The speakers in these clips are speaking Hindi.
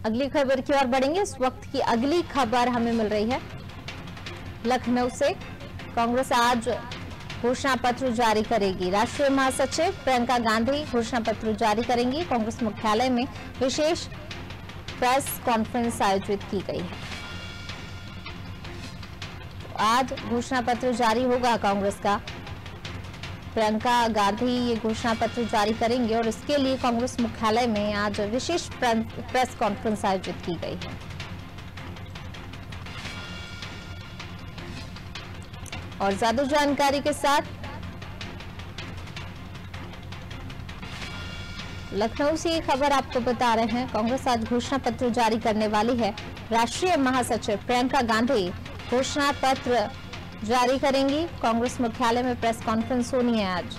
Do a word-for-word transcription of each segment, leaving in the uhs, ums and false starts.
अगली खबर की ओर बढ़ेंगे। इस वक्त की अगली खबर हमें मिल रही है लखनऊ से। कांग्रेस आज घोषणा पत्र जारी करेगी। राष्ट्रीय महासचिव प्रियंका गांधी घोषणा पत्र जारी करेंगी। कांग्रेस मुख्यालय में विशेष प्रेस कॉन्फ्रेंस आयोजित की गई है। तो आज घोषणा पत्र जारी होगा कांग्रेस का। प्रियंका गांधी ये घोषणा पत्र जारी करेंगे और इसके लिए कांग्रेस मुख्यालय में आज विशेष प्रेस कॉन्फ्रेंस आयोजित की गई है। और ज्यादा जानकारी के साथ लखनऊ से ये खबर आपको बता रहे हैं। कांग्रेस आज घोषणा पत्र जारी करने वाली है। राष्ट्रीय महासचिव प्रियंका गांधी घोषणा पत्र जारी करेंगी। कांग्रेस मुख्यालय में प्रेस कॉन्फ्रेंस होनी है आज।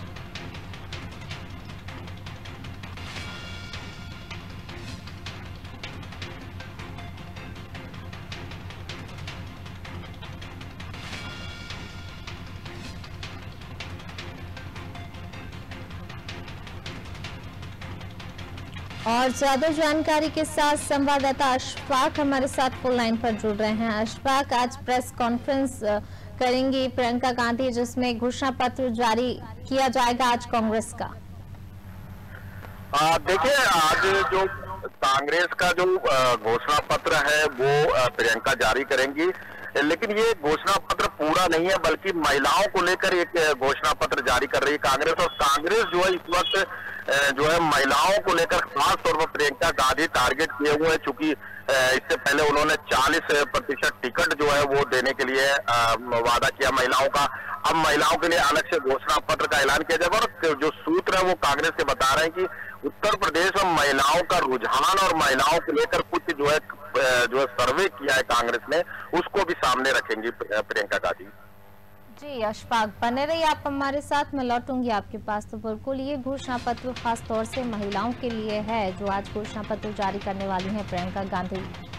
और ज्यादा जानकारी के साथ संवाददाता अशफाक हमारे साथ फोन लाइन पर जुड़ रहे हैं। अशफाक, आज प्रेस कॉन्फ्रेंस करेंगी प्रियंका गांधी जिसमें घोषणा पत्र जारी किया जाएगा आज कांग्रेस का। देखिए, आज जो कांग्रेस का जो घोषणा पत्र है वो प्रियंका जारी करेंगी, लेकिन ये घोषणा पत्र पूरा नहीं है बल्कि महिलाओं को लेकर एक घोषणा पत्र जारी कर रही है कांग्रेस। और कांग्रेस जो है इस वक्त जो है महिलाओं को लेकर खास तौर पर प्रियंका गांधी टारगेट किए हुए हैं, चूंकि इससे पहले उन्होंने चालीस प्रतिशत टिकट जो है वो देने के लिए वादा किया महिलाओं का। अब महिलाओं के लिए अलग से घोषणा पत्र का ऐलान किया जाएगा। और जो सूत्र है वो कांग्रेस के बता रहे हैं कि उत्तर प्रदेश में महिलाओं का रुझान और महिलाओं को लेकर कुछ जो है जो है सर्वे किया है कांग्रेस ने, उसको भी सामने रखेंगी प्रियंका गांधी। जी अशफाक, बने रहिए आप हमारे साथ, मैं लौटूंगी आपके पास। तो बिल्कुल ये घोषणा पत्र खास तौर से महिलाओं के लिए है जो आज घोषणा पत्र जारी करने वाली हैं प्रियंका गांधी।